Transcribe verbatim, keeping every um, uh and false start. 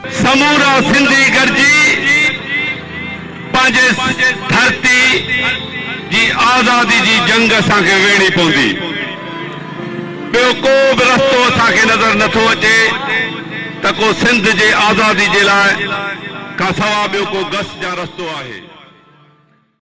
समूरा सिंधी गॾिजी पंहिंजे धरती जी आज़ादी जी जंग असांखे वेड़ी पवंदी। ॿियो को बि रस्तो असांखे नज़र नथो अचे त को सिंध जे आज़ादी जे लाइ का सवा ॿियो को गस जा रस्तो आहे।